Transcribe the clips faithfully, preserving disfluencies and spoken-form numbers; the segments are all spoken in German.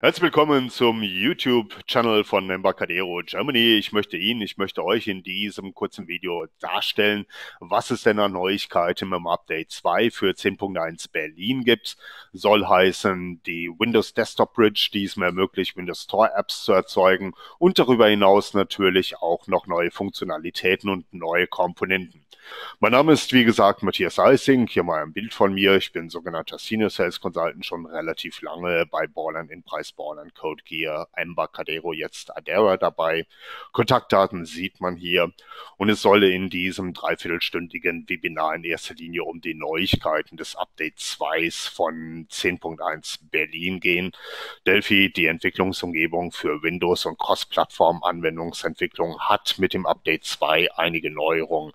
Herzlich willkommen zum YouTube-Channel von Embarcadero Germany. Ich möchte Ihnen, ich möchte euch in diesem kurzen Video darstellen, was es denn an Neuigkeiten im Update zwei für zehn Punkt eins Berlin gibt. Soll heißen, die Windows Desktop Bridge, die es mir ermöglicht, Windows Store Apps zu erzeugen und darüber hinaus natürlich auch noch neue Funktionalitäten und neue Komponenten. Mein Name ist, wie gesagt, Matthias Eising. Hier mal ein Bild von mir. Ich bin sogenannter Senior Sales Consultant schon relativ lange bei Borland Enterprise, Borland Code Gear, Embarcadero, jetzt Adera dabei. Kontaktdaten sieht man hier. Und es solle in diesem dreiviertelstündigen Webinar in erster Linie um die Neuigkeiten des Update zwei von zehn Punkt eins Berlin gehen. Delphi, die Entwicklungsumgebung für Windows und Cross-Plattform-Anwendungsentwicklung, hat mit dem Update zwei einige Neuerungen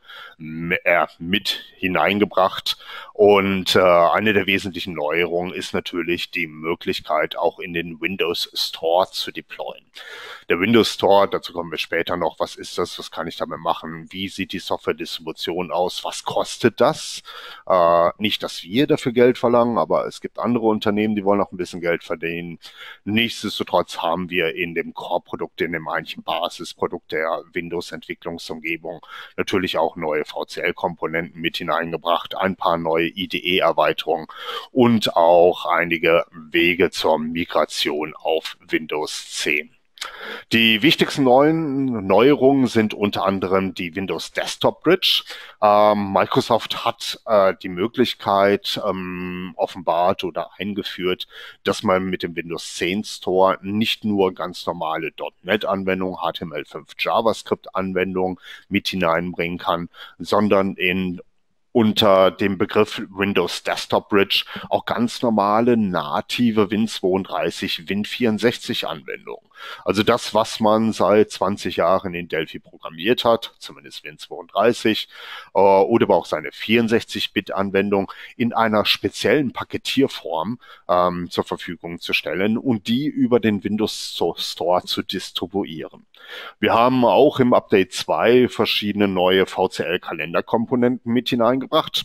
mit hineingebracht. Und äh, eine der wesentlichen Neuerungen ist natürlich die Möglichkeit, auch in den Windows Store zu deployen. Der Windows Store, dazu kommen wir später noch, was ist das, was kann ich damit machen, wie sieht die Software-Distribution aus, was kostet das? Äh, nicht, dass wir dafür Geld verlangen, aber es gibt andere Unternehmen, die wollen auch ein bisschen Geld verdienen. Nichtsdestotrotz haben wir in dem Core-Produkt, in dem eigentlichen Basisprodukt der Windows-Entwicklungsumgebung natürlich auch neue V C L-Komponenten mit hineingebracht, ein paar neue I D E-Erweiterungen und auch einige Wege zur Migration auf Windows zehn. Die wichtigsten neuen Neuerungen sind unter anderem die Windows Desktop Bridge. Ähm, Microsoft hat äh, die Möglichkeit ähm, offenbart oder eingeführt, dass man mit dem Windows zehn Store nicht nur ganz normale .NET-Anwendungen, H T M L fünf JavaScript-Anwendungen mit hineinbringen kann, sondern in unter dem Begriff Windows Desktop Bridge auch ganz normale native Win zweiunddreißig, Win vierundsechzig Anwendungen. Also das, was man seit zwanzig Jahren in Delphi programmiert hat, zumindest Win zweiunddreißig, äh, oder aber auch seine vierundsechzig Bit Anwendung in einer speziellen Paketierform ähm, zur Verfügung zu stellen und die über den Windows Store zu distribuieren. Wir haben auch im Update zwei verschiedene neue V C L-Kalenderkomponenten mit hineingebracht.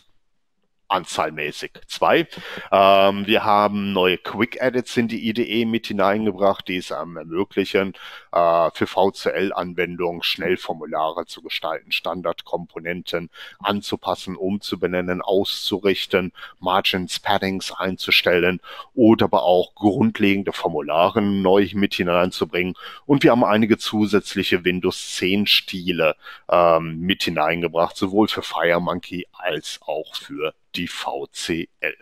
Anzahlmäßig zwei. Ähm, wir haben neue Quick Edits in die I D E mit hineingebracht, die es ähm, ermöglichen, äh, für V C L-Anwendungen schnell Formulare zu gestalten, Standardkomponenten anzupassen, umzubenennen, auszurichten, Margins, Paddings einzustellen oder aber auch grundlegende Formulare neu mit hineinzubringen. Und wir haben einige zusätzliche Windows zehn Stile ähm, mit hineingebracht, sowohl für FireMonkey als auch für die V C L.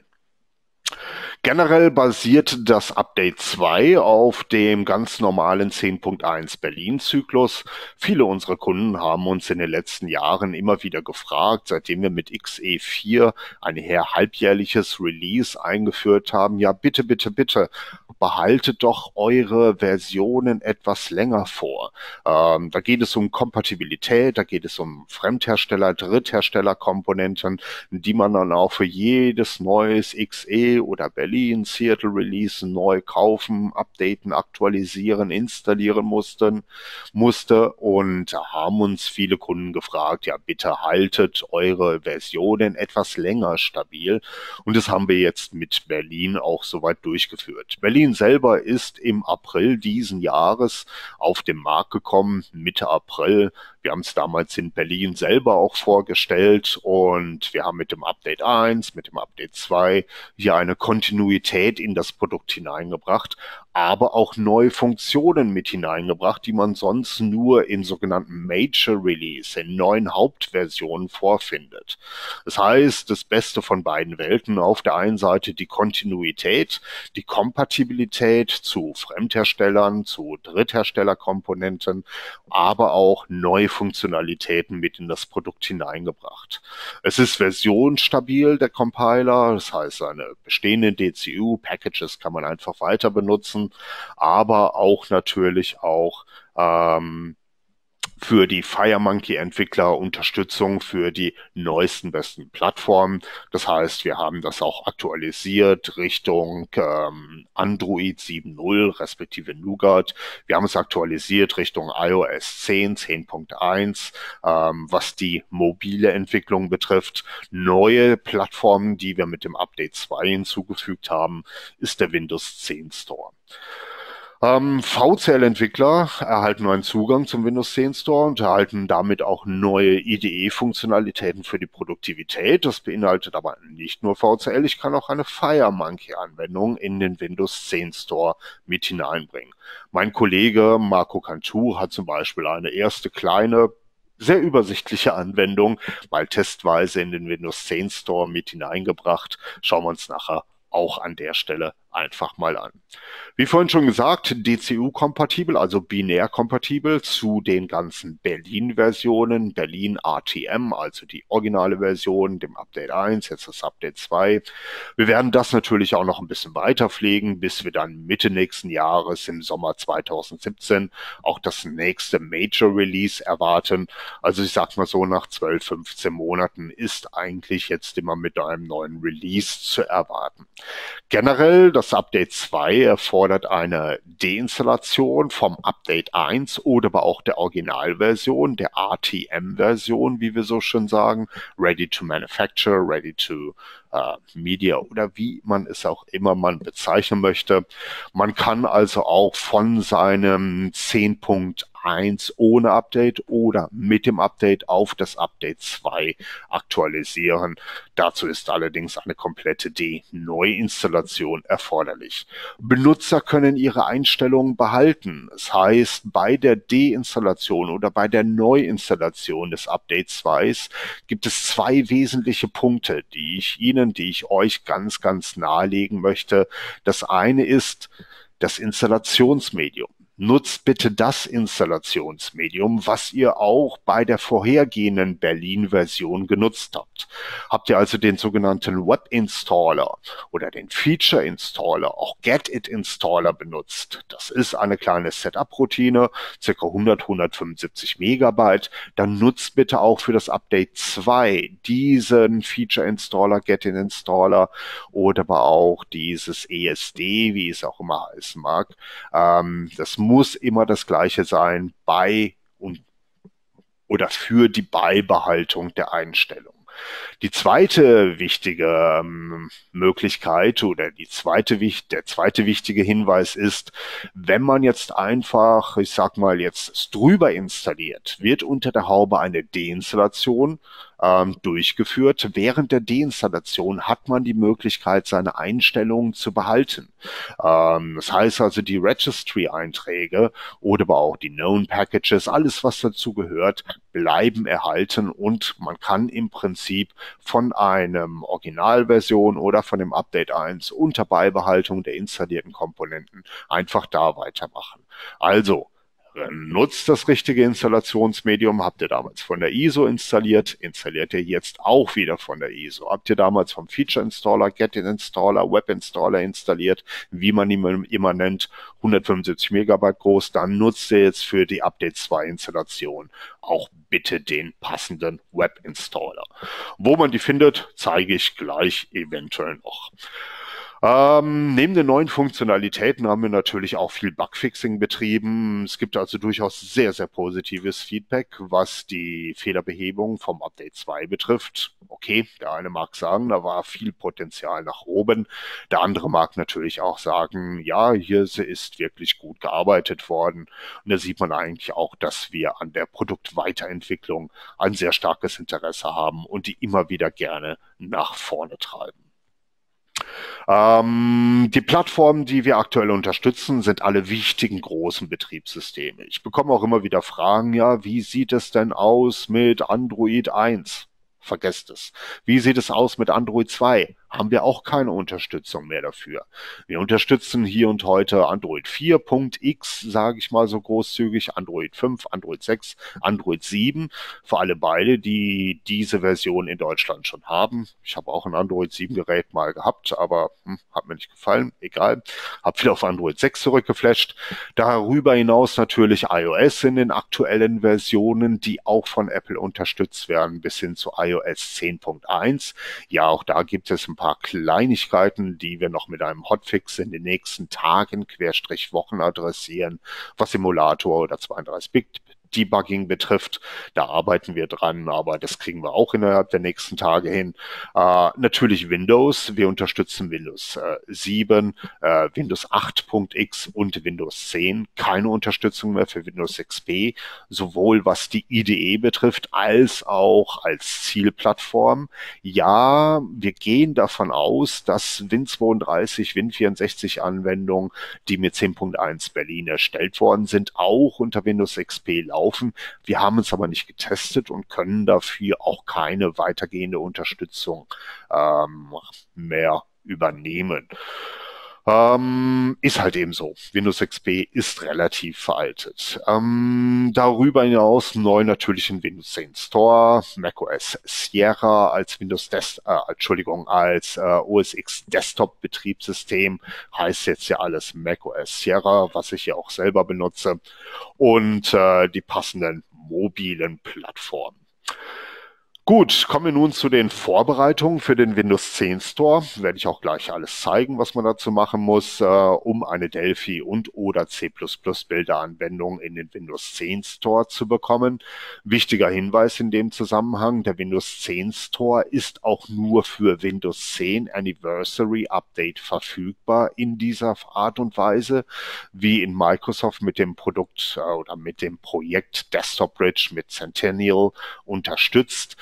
Generell basiert das Update zwei auf dem ganz normalen zehn Punkt eins Berlin-Zyklus. Viele unserer Kunden haben uns in den letzten Jahren immer wieder gefragt, seitdem wir mit X E vier ein eher halbjährliches Release eingeführt haben, ja bitte, bitte, bitte, behaltet doch eure Versionen etwas länger vor. Ähm, da geht es um Kompatibilität, da geht es um Fremdhersteller, Drittherstellerkomponenten, die man dann auch für jedes neues X E oder Berlin, Seattle Release neu kaufen, updaten, aktualisieren, installieren mussten, musste und da haben uns viele Kunden gefragt, ja bitte haltet eure Versionen etwas länger stabil und das haben wir jetzt mit Berlin auch soweit durchgeführt. Berlin selber ist im April diesen Jahres auf den Markt gekommen, Mitte April. Wir haben es damals in Berlin selber auch vorgestellt und wir haben mit dem Update eins, mit dem Update zwei hier eine Kontinuität in das Produkt hineingebracht, aber auch neue Funktionen mit hineingebracht, die man sonst nur in sogenannten Major Release, in neuen Hauptversionen vorfindet. Das heißt, das Beste von beiden Welten. Auf der einen Seite die Kontinuität, die Kompatibilität zu Fremdherstellern, zu Drittherstellerkomponenten, aber auch neue Funktionalitäten mit in das Produkt hineingebracht. Es ist versionsstabil, der Compiler, das heißt, seine bestehenden D C U-Packages kann man einfach weiter benutzen, aber auch natürlich auch ähm, für die FireMonkey-Entwickler Unterstützung für die neuesten, besten Plattformen. Das heißt, wir haben das auch aktualisiert Richtung ähm, Android sieben Punkt null respektive Nougat. Wir haben es aktualisiert Richtung iOS zehn, zehn Punkt eins, ähm, was die mobile Entwicklung betrifft. Neue Plattformen, die wir mit dem Update zwei hinzugefügt haben, ist der Windows zehn Store. Ähm, V C L-Entwickler erhalten neuen Zugang zum Windows zehn Store und erhalten damit auch neue I D E-Funktionalitäten für die Produktivität. Das beinhaltet aber nicht nur V C L, ich kann auch eine FireMonkey-Anwendung in den Windows zehn Store mit hineinbringen. Mein Kollege Marco Cantu hat zum Beispiel eine erste kleine, sehr übersichtliche Anwendung mal testweise in den Windows zehn Store mit hineingebracht. Schauen wir uns nachher auch an der Stelle einfach mal an. Wie vorhin schon gesagt, D C U-kompatibel, also binär-kompatibel zu den ganzen Berlin-Versionen, Berlin R T M, also die originale Version, dem Update eins, jetzt das Update zwei. Wir werden das natürlich auch noch ein bisschen weiter pflegen, bis wir dann Mitte nächsten Jahres im Sommer zweitausendsiebzehn auch das nächste Major Release erwarten. Also ich sag mal so, nach zwölf, fünfzehn Monaten ist eigentlich jetzt immer mit einem neuen Release zu erwarten. Generell, das Update zwei erfordert eine Deinstallation vom Update eins oder aber auch der Originalversion, der R T M-Version, wie wir so schön sagen, Ready to Manufacture, Ready to uh, Media oder wie man es auch immer man bezeichnen möchte. Man kann also auch von seinem zehn Punkt eins ohne Update oder mit dem Update auf das Update zwei aktualisieren. Dazu ist allerdings eine komplette D-Neuinstallation erforderlich. Benutzer können ihre Einstellungen behalten. Das heißt, bei der Deinstallation oder bei der Neuinstallation des Update zwei gibt es zwei wesentliche Punkte, die ich Ihnen, die ich euch ganz, ganz nahelegen möchte. Das eine ist das Installationsmedium. Nutzt bitte das Installationsmedium, was ihr auch bei der vorhergehenden Berlin-Version genutzt habt. Habt ihr also den sogenannten Web-Installer oder den Feature-Installer, auch Get-It-Installer benutzt? Das ist eine kleine Setup-Routine, ca. hundert, hundertfünfundsiebzig Megabyte. Dann nutzt bitte auch für das Update zwei diesen Feature-Installer, Get-It-Installer oder aber auch dieses E S D, wie es auch immer heißen mag. Ähm, das muss immer das Gleiche sein bei und oder für die Beibehaltung der Einstellung. Die zweite wichtige ähm, Möglichkeit oder die zweite, der zweite wichtige Hinweis ist, wenn man jetzt einfach, ich sag mal jetzt drüber installiert, wird unter der Haube eine Deinstallation ähm, durchgeführt. Während der Deinstallation hat man die Möglichkeit, seine Einstellungen zu behalten. Ähm, das heißt also, die Registry-Einträge oder aber auch die Known Packages, alles was dazu gehört, bleiben erhalten und man kann im Prinzip von einem Originalversion oder von dem Update eins unter Beibehaltung der installierten Komponenten einfach da weitermachen. Also, nutzt das richtige Installationsmedium. Habt ihr damals von der I S O installiert, installiert ihr jetzt auch wieder von der I S O. Habt ihr damals vom Feature Installer, Get It Installer, Web Installer installiert, wie man ihn immer nennt, hundertfünfundsiebzig Megabyte groß, dann nutzt ihr jetzt für die Update zwei Installation auch bitte den passenden Web Installer. Wo man die findet, zeige ich gleich eventuell noch. Ähm, neben den neuen Funktionalitäten haben wir natürlich auch viel Bugfixing betrieben. Es gibt also durchaus sehr, sehr positives Feedback, was die Fehlerbehebung vom Update zwei betrifft. Okay, der eine mag sagen, da war viel Potenzial nach oben. Der andere mag natürlich auch sagen, ja, hier ist wirklich gut gearbeitet worden. Und da sieht man eigentlich auch, dass wir an der Produktweiterentwicklung ein sehr starkes Interesse haben und die immer wieder gerne nach vorne treiben. Ähm, die Plattformen, die wir aktuell unterstützen, sind alle wichtigen großen Betriebssysteme. Ich bekomme auch immer wieder Fragen, ja, wie sieht es denn aus mit Android eins? Vergesst es. Wie sieht es aus mit Android zwei? Haben wir auch keine Unterstützung mehr dafür. Wir unterstützen hier und heute Android vier Punkt x, sage ich mal so großzügig, Android fünf, Android sechs, Android sieben, für alle beide, die diese Version in Deutschland schon haben. Ich habe auch ein Android sieben Gerät mal gehabt, aber hm, hat mir nicht gefallen, egal. Habe wieder auf Android sechs zurückgeflasht. Darüber hinaus natürlich iOS in den aktuellen Versionen, die auch von Apple unterstützt werden, bis hin zu iOS zehn Punkt eins. Ja, auch da gibt es ein paar Kleinigkeiten, die wir noch mit einem Hotfix in den nächsten Tagen, Querstrich Wochen adressieren, was Emulator oder zweiunddreißig Bit Debugging betrifft. Da arbeiten wir dran, aber das kriegen wir auch innerhalb der nächsten Tage hin. Äh, natürlich Windows. Wir unterstützen Windows äh, sieben, äh, Windows acht Punkt x und Windows zehn. Keine Unterstützung mehr für Windows X P, sowohl was die I D E betrifft, als auch als Zielplattform. Ja, wir gehen davon aus, dass Win zweiunddreißig, Win vierundsechzig Anwendungen, die mit zehn Punkt eins Berlin erstellt worden sind, auch unter Windows X P laufen. Wir haben es aber nicht getestet und können dafür auch keine weitergehende Unterstützung ähm, mehr übernehmen. Ähm, ist halt eben so. Windows X P ist relativ veraltet. Ähm, darüber hinaus neu natürlich in Windows zehn Store, macOS Sierra als Windows Des äh, Entschuldigung, als äh, O S X Desktop Betriebssystem, heißt jetzt ja alles macOS Sierra, was ich ja auch selber benutze, und äh, die passenden mobilen Plattformen. Gut, kommen wir nun zu den Vorbereitungen für den Windows zehn Store. Werde ich auch gleich alles zeigen, was man dazu machen muss, äh, um eine Delphi und oder C plus plus Bilderanwendung in den Windows zehn Store zu bekommen. Wichtiger Hinweis in dem Zusammenhang, der Windows zehn Store ist auch nur für Windows zehn Anniversary Update verfügbar in dieser Art und Weise, wie in Microsoft mit dem Produkt äh, oder mit dem Projekt Desktop Bridge mit Centennial unterstützt.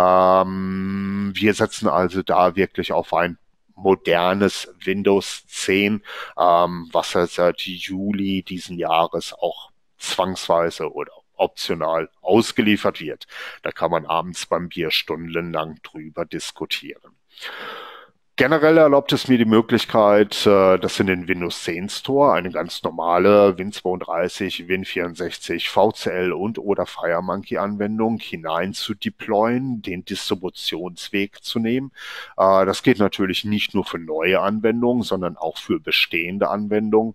Ähm, wir setzen also da wirklich auf ein modernes Windows zehn, ähm, was ja seit Juli diesen Jahres auch zwangsweise oder optional ausgeliefert wird. Da kann man abends beim Bier stundenlang drüber diskutieren. Generell erlaubt es mir die Möglichkeit, äh, das in den Windows zehn Store, eine ganz normale Win zweiunddreißig, Win vierundsechzig, V C L und oder FireMonkey Anwendung hinein zu deployen, den Distributionsweg zu nehmen. Äh, das geht natürlich nicht nur für neue Anwendungen, sondern auch für bestehende Anwendungen.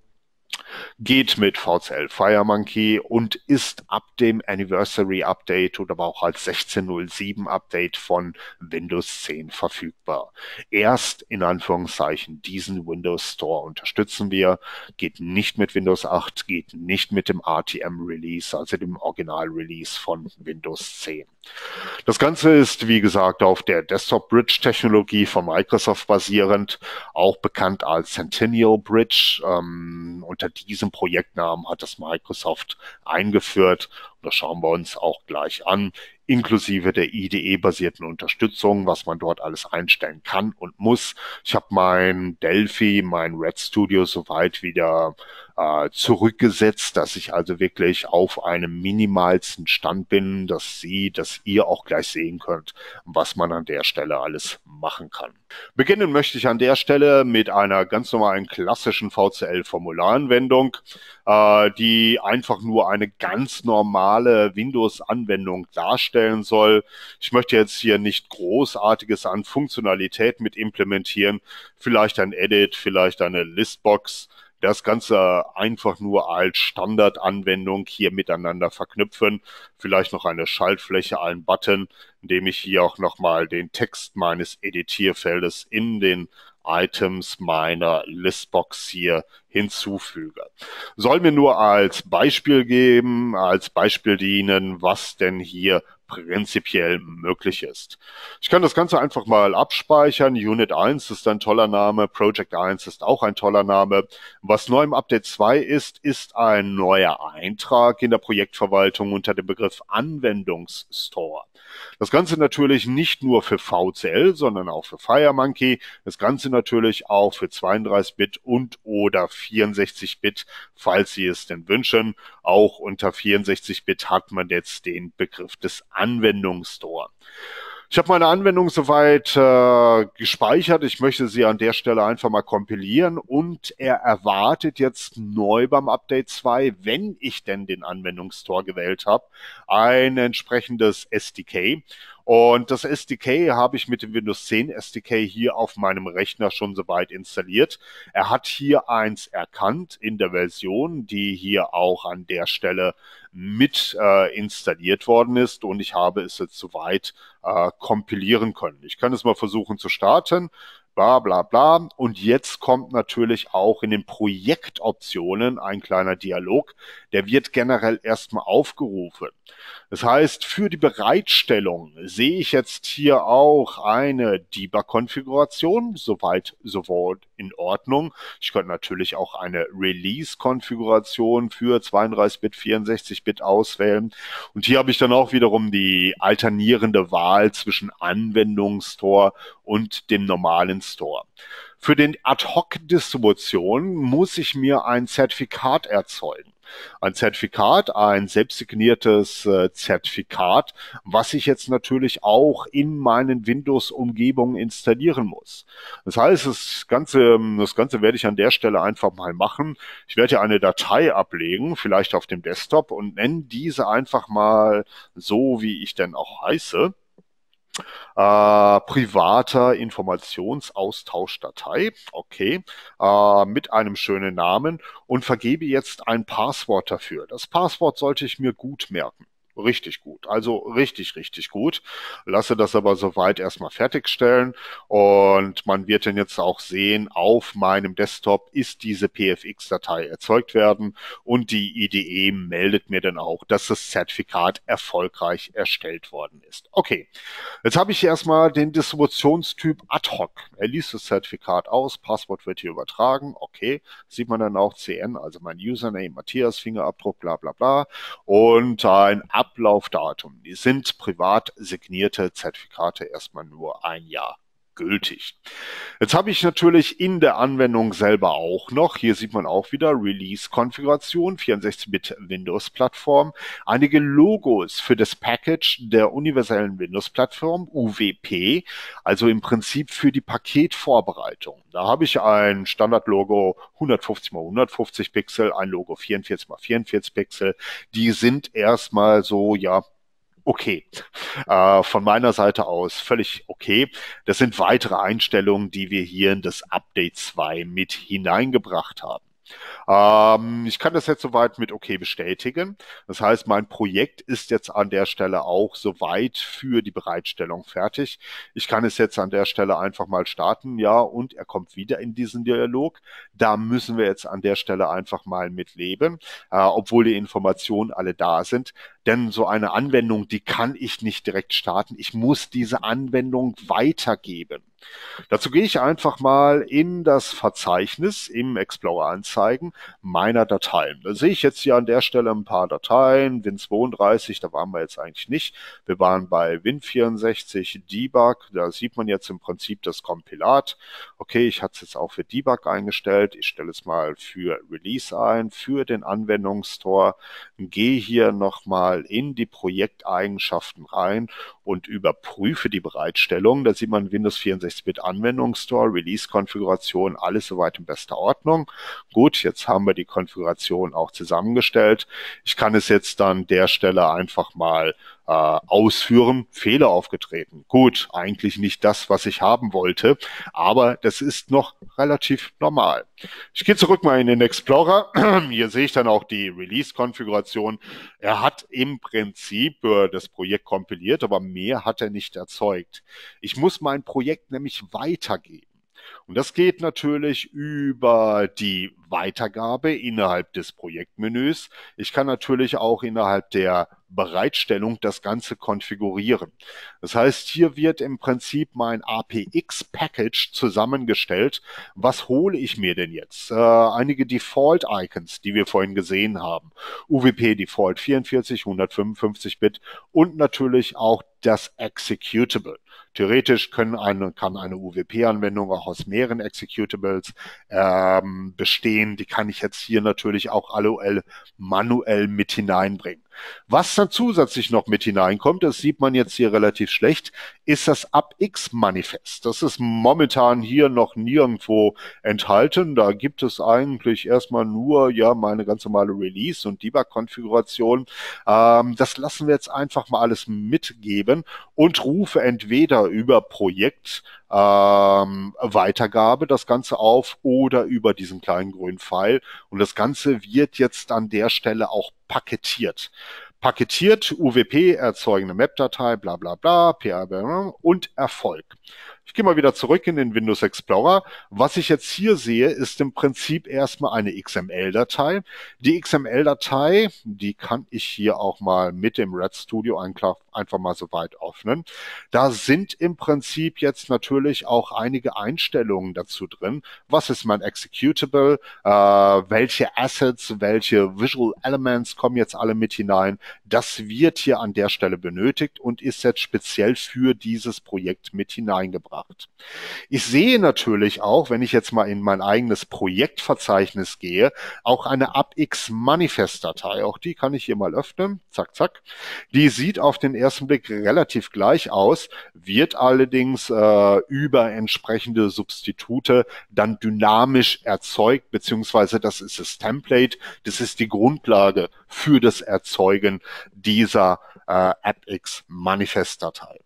Geht mit V C L FireMonkey und ist ab dem Anniversary Update oder aber auch als sechzehn Punkt null sieben Update von Windows zehn verfügbar. Erst in Anführungszeichen diesen Windows Store unterstützen wir, geht nicht mit Windows acht, geht nicht mit dem R T M Release, also dem Original Release von Windows zehn. Das Ganze ist, wie gesagt, auf der Desktop Bridge Technologie von Microsoft basierend, auch bekannt als Centennial Bridge. Ähm, unter diesem Projektnamen hat es Microsoft eingeführt. Und das schauen wir uns auch gleich an, inklusive der I D E-basierten Unterstützung, was man dort alles einstellen kann und muss. Ich habe mein Delphi, mein Red Studio soweit wieder äh, zurückgesetzt, dass ich also wirklich auf einem minimalsten Stand bin, dass Sie, dass ihr auch gleich sehen könnt, was man an der Stelle alles machen kann. Beginnen möchte ich an der Stelle mit einer ganz normalen klassischen V C L-Formularanwendung, äh, die einfach nur eine ganz normale Windows-Anwendung darstellen soll. Ich möchte jetzt hier nicht Großartiges an Funktionalität mit implementieren, vielleicht ein Edit, vielleicht eine Listbox. Das Ganze einfach nur als Standardanwendung hier miteinander verknüpfen. Vielleicht noch eine Schaltfläche, einen Button, indem ich hier auch nochmal den Text meines Editierfeldes in den Items meiner Listbox hier hinzufüge. Soll mir nur als Beispiel geben, als Beispiel dienen, was denn hier prinzipiell möglich ist. Ich kann das Ganze einfach mal abspeichern. Unit eins ist ein toller Name, Project eins ist auch ein toller Name. Was neu im Update zwei ist, ist ein neuer Eintrag in der Projektverwaltung unter dem Begriff Anwendungsstore. Das Ganze natürlich nicht nur für V C L, sondern auch für FireMonkey. Das Ganze natürlich auch für zweiunddreißig Bit und oder vierundsechzig Bit, falls Sie es denn wünschen. Auch unter vierundsechzig Bit hat man jetzt den Begriff des Anwendungsstore. Ich habe meine Anwendung soweit äh, gespeichert. Ich möchte sie an der Stelle einfach mal kompilieren und er erwartet jetzt neu beim Update zwei, wenn ich denn den Anwendungsstore gewählt habe, ein entsprechendes S D K. Und das S D K habe ich mit dem Windows zehn S D K hier auf meinem Rechner schon soweit installiert. Er hat hier eins erkannt in der Version, die hier auch an der Stelle mit äh, installiert worden ist und ich habe es jetzt soweit äh, kompilieren können. Ich kann es mal versuchen zu starten. bla bla bla. Und jetzt kommt natürlich auch in den Projektoptionen ein kleiner Dialog. Der wird generell erstmal aufgerufen. Das heißt, für die Bereitstellung sehe ich jetzt hier auch eine Debug-Konfiguration, soweit soweit in Ordnung. Ich könnte natürlich auch eine Release-Konfiguration für zweiunddreißig Bit, vierundsechzig Bit auswählen. Und hier habe ich dann auch wiederum die alternierende Wahl zwischen Anwendungsstore und dem normalen Store. Für den Ad-Hoc-Distribution muss ich mir ein Zertifikat erzeugen. Ein Zertifikat, ein selbstsigniertes äh, Zertifikat, was ich jetzt natürlich auch in meinen Windows-Umgebungen installieren muss. Das heißt, das Ganze, das Ganze werde ich an der Stelle einfach mal machen. Ich werde hier eine Datei ablegen, vielleicht auf dem Desktop, und nenne diese einfach mal so, wie ich denn auch heiße. Äh, privater Informationsaustauschdatei, okay, äh, mit einem schönen Namen, und vergebe jetzt ein Passwort dafür. Das Passwort sollte ich mir gut merken. Richtig gut, also richtig, richtig gut. Lasse das aber soweit erstmal fertigstellen, und man wird dann jetzt auch sehen, auf meinem Desktop ist diese P F X-Datei erzeugt werden, und die I D E meldet mir dann auch, dass das Zertifikat erfolgreich erstellt worden ist. Okay, jetzt habe ich hier erstmal den Distributionstyp Ad-Hoc. Er liest das Zertifikat aus, Passwort wird hier übertragen, okay, sieht man dann auch C N, also mein Username, Matthias, Fingerabdruck, bla bla bla, und ein Ablaufdatum. Die sind privat signierte Zertifikate, erstmal nur ein Jahr gültig. Jetzt habe ich natürlich in der Anwendung selber auch noch, hier sieht man auch wieder Release-Konfiguration, vierundsechzig Bit Windows-Plattform, einige Logos für das Package der universellen Windows-Plattform, U W P, also im Prinzip für die Paketvorbereitung. Da habe ich ein Standard-Logo hundertfünfzig mal hundertfünfzig Pixel, ein Logo vierundvierzig mal vierundvierzig Pixel. Die sind erstmal so, ja, okay. Äh, von meiner Seite aus völlig okay. Das sind weitere Einstellungen, die wir hier in das Update zwei mit hineingebracht haben. Ähm, ich kann das jetzt soweit mit OK bestätigen. Das heißt, mein Projekt ist jetzt an der Stelle auch soweit für die Bereitstellung fertig. Ich kann es jetzt an der Stelle einfach mal starten, ja, und er kommt wieder in diesen Dialog. Da müssen wir jetzt an der Stelle einfach mal mit leben, äh, obwohl die Informationen alle da sind. Denn so eine Anwendung, die kann ich nicht direkt starten. Ich muss diese Anwendung weitergeben. Dazu gehe ich einfach mal in das Verzeichnis im Explorer Anzeigen meiner Dateien. Da sehe ich jetzt hier an der Stelle ein paar Dateien, Win zweiunddreißig, da waren wir jetzt eigentlich nicht. Wir waren bei Win vierundsechzig, Debug, da sieht man jetzt im Prinzip das Kompilat. Okay, ich hatte es jetzt auch für Debug eingestellt. Ich stelle es mal für Release ein, für den Anwendungsstore. Gehe hier nochmal in die Projekteigenschaften rein und überprüfe die Bereitstellung. Da sieht man Windows vierundsechzig Bit Anwendungsstore, Release-Konfiguration, alles soweit in bester Ordnung. Gut, jetzt haben wir die Konfiguration auch zusammengestellt. Ich kann es jetzt an der Stelle einfach mal äh, ausführen. Fehler aufgetreten. Gut, eigentlich nicht das, was ich haben wollte, aber das ist noch relativ normal. Ich gehe zurück mal in den Explorer. Hier sehe ich dann auch die Release-Konfiguration. Er hat im Prinzip äh, das Projekt kompiliert, aber mehr hat er nicht erzeugt. Ich muss mein Projekt nämlich weitergeben. Und das geht natürlich über die Weitergabe innerhalb des Projektmenüs. Ich kann natürlich auch innerhalb der Bereitstellung das Ganze konfigurieren. Das heißt, hier wird im Prinzip mein A P X-Package zusammengestellt. Was hole ich mir denn jetzt? Äh, einige Default-Icons, die wir vorhin gesehen haben. U W P Default vierundvierzig, hundertfünfundfünfzig Bit und natürlich auch das Executable. Theoretisch können eine, kann eine U W P-Anwendung auch aus mehreren Executables ähm, bestehen. Die kann ich jetzt hier natürlich auch alle manuell mit hineinbringen. Was dann zusätzlich noch mit hineinkommt, das sieht man jetzt hier relativ schlecht, ist das A P X-Manifest. Das ist momentan hier noch nirgendwo enthalten. Da gibt es eigentlich erstmal nur ja meine ganz normale Release- und Debug-Konfiguration. Ähm, das lassen wir jetzt einfach mal alles mitgeben und rufe entweder über Projekt ähm, Weitergabe das Ganze auf oder über diesen kleinen grünen Pfeil. Und das Ganze wird jetzt an der Stelle auch paketiert. Paketiert, U W P, erzeugende Map-Datei, bla bla bla, P R und Erfolg. Ich gehe mal wieder zurück in den Windows Explorer. Was ich jetzt hier sehe, ist im Prinzip erstmal eine X M L-Datei. Die X M L-Datei, die kann ich hier auch mal mit dem Red Studio einfach mal so weit öffnen. Da sind im Prinzip jetzt natürlich auch einige Einstellungen dazu drin. Was ist mein Executable? Äh, welche Assets, welche Visual Elements kommen jetzt alle mit hinein? Das wird hier an der Stelle benötigt und ist jetzt speziell für dieses Projekt mit hineingebracht. Ich sehe natürlich auch, wenn ich jetzt mal in mein eigenes Projektverzeichnis gehe, auch eine AppX-Manifest-Datei. Auch die kann ich hier mal öffnen. Zack, zack. Die sieht auf den ersten Blick relativ gleich aus, wird allerdings äh, über entsprechende Substitute dann dynamisch erzeugt, beziehungsweise das ist das Template, das ist die Grundlage für das Erzeugen dieser äh, AppX-Manifest-Datei.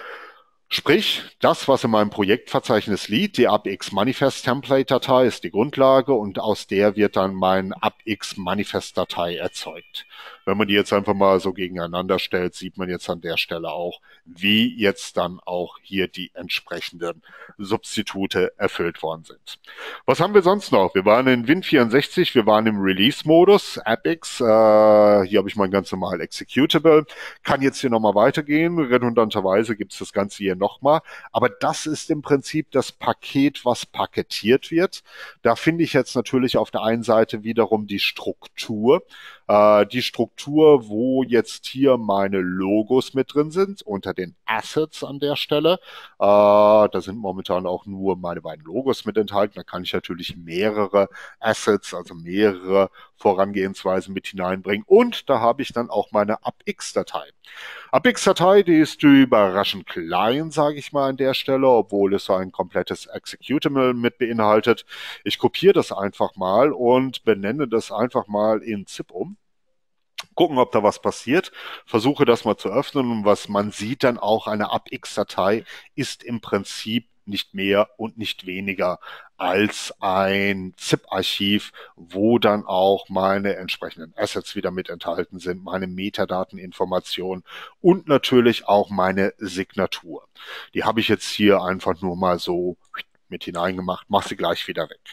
Sprich, das, was in meinem Projektverzeichnis liegt, die AppX-Manifest-Template-Datei ist die Grundlage und aus der wird dann mein AppX-Manifest-Datei erzeugt. Wenn man die jetzt einfach mal so gegeneinander stellt, sieht man jetzt an der Stelle auch, wie jetzt dann auch hier die entsprechenden Substitute erfüllt worden sind. Was haben wir sonst noch? Wir waren in Win vierundsechzig, wir waren im Release-Modus, AppX, äh, hier habe ich mein ganz normal Executable, kann jetzt hier nochmal weitergehen, redundanterweise gibt es das Ganze hier nochmal, aber das ist im Prinzip das Paket, was paketiert wird. Da finde ich jetzt natürlich auf der einen Seite wiederum die Struktur, äh, die Struktur, wo jetzt hier meine Logos mit drin sind, unter den Assets an der Stelle. Äh, da sind momentan auch nur meine beiden Logos mit enthalten. Da kann ich natürlich mehrere Assets, also mehrere Vorangehensweisen mit hineinbringen. Und da habe ich dann auch meine AppX-Datei. AppX-Datei, die ist überraschend klein, sage ich mal an der Stelle, obwohl es so ein komplettes Executable mit beinhaltet. Ich kopiere das einfach mal und benenne das einfach mal in zip um. Gucken, ob da was passiert. Versuche das mal zu öffnen und was man sieht dann auch, eine AppX-Datei ist im Prinzip nicht mehr und nicht weniger als ein zip-Archiv, wo dann auch meine entsprechenden Assets wieder mit enthalten sind, meine Metadateninformationen und natürlich auch meine Signatur. Die habe ich jetzt hier einfach nur mal so mit hineingemacht, mache sie gleich wieder weg.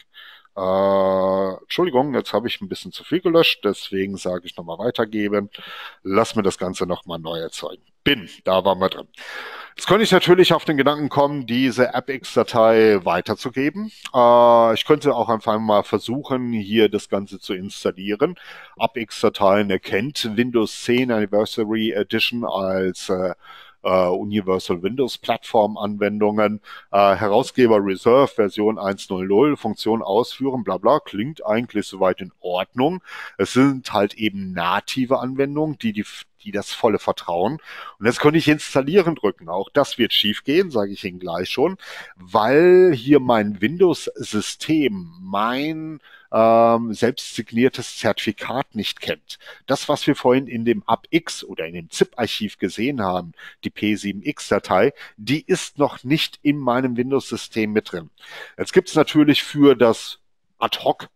Äh, Entschuldigung, jetzt habe ich ein bisschen zu viel gelöscht, deswegen sage ich nochmal weitergeben. Lass mir das Ganze nochmal neu erzeugen. Bin, da waren wir drin. Jetzt könnte ich natürlich auf den Gedanken kommen, diese AppX-Datei weiterzugeben. Äh, ich könnte auch einfach mal versuchen, hier das Ganze zu installieren. AppX-Dateien erkennt Windows zehn Anniversary Edition als äh, Uh, Universal Windows Plattform Anwendungen, uh, Herausgeber Reserve Version eins Punkt null null, Funktion ausführen, bla bla, klingt eigentlich soweit in Ordnung. Es sind halt eben native Anwendungen, die die die das volle Vertrauen. Und jetzt könnte ich installieren drücken. Auch das wird schief gehen, sage ich Ihnen gleich schon, weil hier mein Windows-System mein ähm, selbst signiertes Zertifikat nicht kennt. Das, was wir vorhin in dem AppX oder in dem zip-Archiv gesehen haben, die P sieben X-Datei, die ist noch nicht in meinem Windows-System mit drin. Jetzt gibt es natürlich für das Ad-Hoc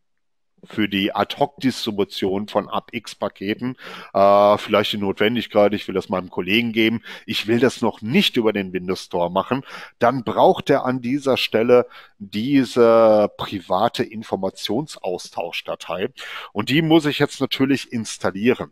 für die Ad-Hoc-Distribution von AppX-Paketen äh, vielleicht die Notwendigkeit, ich will das meinem Kollegen geben, ich will das noch nicht über den Windows Store machen, dann braucht er an dieser Stelle diese private Informationsaustauschdatei und die muss ich jetzt natürlich installieren.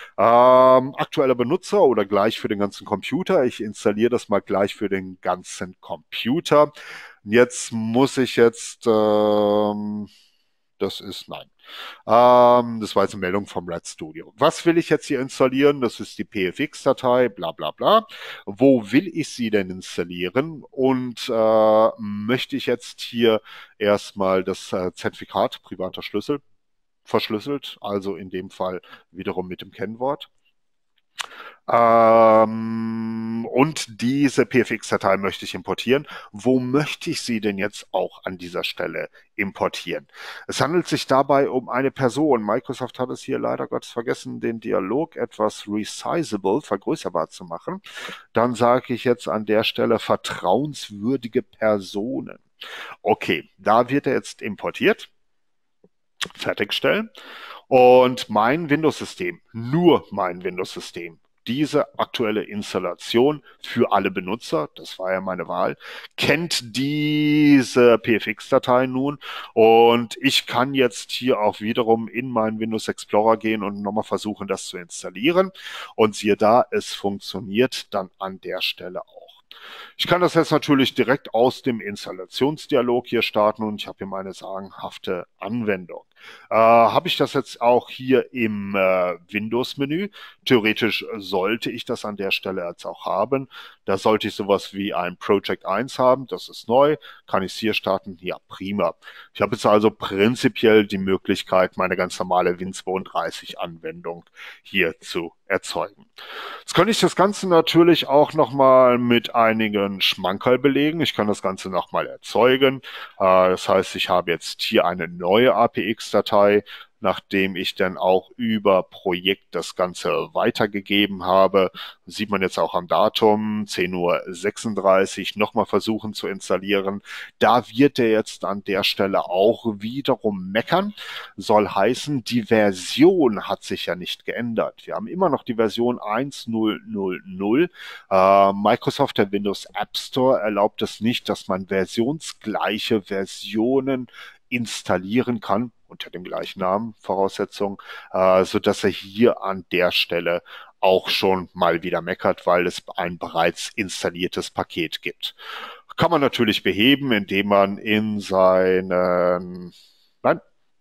Ähm, aktueller Benutzer oder gleich für den ganzen Computer, ich installiere das mal gleich für den ganzen Computer. Jetzt muss ich jetzt... Ähm, Das ist nein. Ähm, das war jetzt eine Meldung vom Red Studio. Was will ich jetzt hier installieren? Das ist die P F X-Datei, bla bla bla. Wo will ich sie denn installieren? Und äh, möchte ich jetzt hier erstmal das äh, Zertifikat, privater Schlüssel, verschlüsselt, also in dem Fall wiederum mit dem Kennwort. Ähm, und diese P F X-Datei möchte ich importieren. Wo möchte ich sie denn jetzt auch an dieser Stelle importieren? Es handelt sich dabei um eine Person. Microsoft hat es hier leider Gottes vergessen, den Dialog etwas resizable, vergrößerbar zu machen. Dann sage ich jetzt an der Stelle vertrauenswürdige Personen. Okay, da wird er jetzt importiert. Fertigstellen. Und mein Windows-System, nur mein Windows-System, diese aktuelle Installation für alle Benutzer, das war ja meine Wahl, kennt diese P F X-Datei nun und ich kann jetzt hier auch wiederum in meinen Windows Explorer gehen und nochmal versuchen, das zu installieren. Und siehe da, es funktioniert dann an der Stelle auch. Ich kann das jetzt natürlich direkt aus dem Installationsdialog hier starten und ich habe hier meine sagenhafte Anwendung. Äh, habe ich das jetzt auch hier im äh, Windows-Menü? Theoretisch sollte ich das an der Stelle jetzt auch haben. Da sollte ich sowas wie ein Project eins haben, das ist neu. Kann ich es hier starten? Ja, prima. Ich habe jetzt also prinzipiell die Möglichkeit, meine ganz normale Win zweiunddreißig-Anwendung hier zu erzeugen. Jetzt könnte ich das Ganze natürlich auch nochmal mit einigen Schmankerl belegen. Ich kann das Ganze nochmal erzeugen. Äh, das heißt, ich habe jetzt hier eine neue A P X-Datei, nachdem ich dann auch über Projekt das Ganze weitergegeben habe. Das sieht man jetzt auch am Datum, zehn Uhr sechsunddreißig, nochmal versuchen zu installieren. Da wird er jetzt an der Stelle auch wiederum meckern. Soll heißen, die Version hat sich ja nicht geändert. Wir haben immer noch die Version eins Punkt null null null. Äh, Microsoft, der Windows App Store, erlaubt es nicht, dass man versionsgleiche Versionen installieren kann, unter dem gleichen Namen, Voraussetzung, äh, so dass er hier an der Stelle auch schon mal wieder meckert, weil es ein bereits installiertes Paket gibt. Kann man natürlich beheben, indem man in seinen, nein,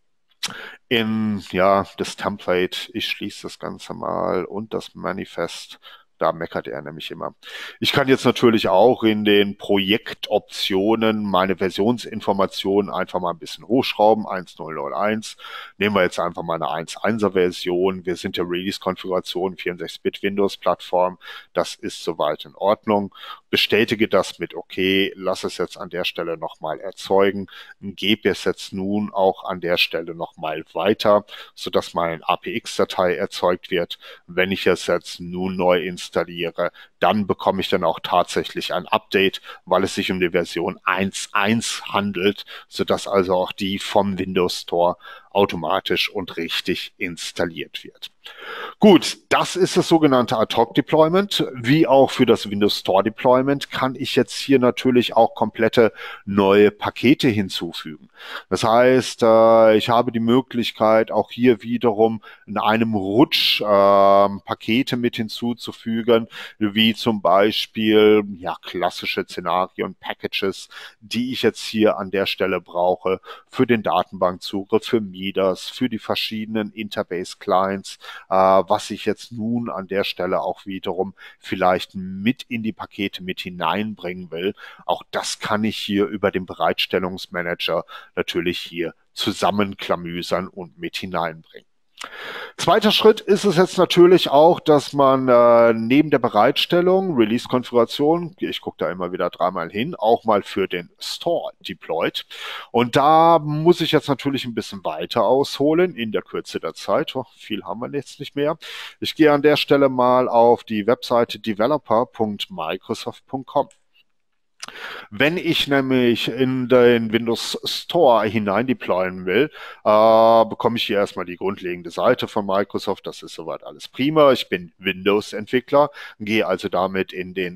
in, ja, das Template, ich schließe das Ganze mal und das Manifest. Da meckert er nämlich immer. Ich kann jetzt natürlich auch in den Projektoptionen meine Versionsinformationen einfach mal ein bisschen hochschrauben. eins Punkt null null eins. Nehmen wir jetzt einfach mal eine eins Punkt eins er Version. Wir sind der Release-Konfiguration vierundsechzig Bit Windows-Plattform. Das ist soweit in Ordnung. Bestätige das mit OK. Lass es jetzt an der Stelle nochmal erzeugen. Gebe es jetzt nun auch an der Stelle nochmal weiter, sodass meine A P X-Datei erzeugt wird. Wenn ich es jetzt nun neu installiere, installiere, dann bekomme ich dann auch tatsächlich ein Update, weil es sich um die Version eins Punkt eins handelt, sodass also auch die vom Windows Store automatisch und richtig installiert wird. Gut, das ist das sogenannte Ad-Hoc-Deployment. Wie auch für das Windows Store Deployment kann ich jetzt hier natürlich auch komplette neue Pakete hinzufügen. Das heißt, äh, ich habe die Möglichkeit, auch hier wiederum in einem Rutsch äh, Pakete mit hinzuzufügen, wie zum Beispiel ja, klassische Szenarien, Packages, die ich jetzt hier an der Stelle brauche für den Datenbankzugriff, für Midas, für die verschiedenen Interbase-Clients, äh, was ich jetzt nun an der Stelle auch wiederum vielleicht mit in die Pakete mit hineinbringen will. Auch das kann ich hier über den Bereitstellungsmanager natürlich hier zusammenklamüsern und mit hineinbringen. Zweiter Schritt ist es jetzt natürlich auch, dass man äh, neben der Bereitstellung, Release-Konfiguration, ich gucke da immer wieder dreimal hin, auch mal für den Store deployt. Und da muss ich jetzt natürlich ein bisschen weiter ausholen in der Kürze der Zeit. Oh, viel haben wir jetzt nicht mehr. Ich gehe an der Stelle mal auf die Webseite developer punkt microsoft punkt com. Wenn ich nämlich in den Windows Store hinein deployen will, äh, bekomme ich hier erstmal die grundlegende Seite von Microsoft. Das ist soweit alles prima. Ich bin Windows-Entwickler, gehe also damit in den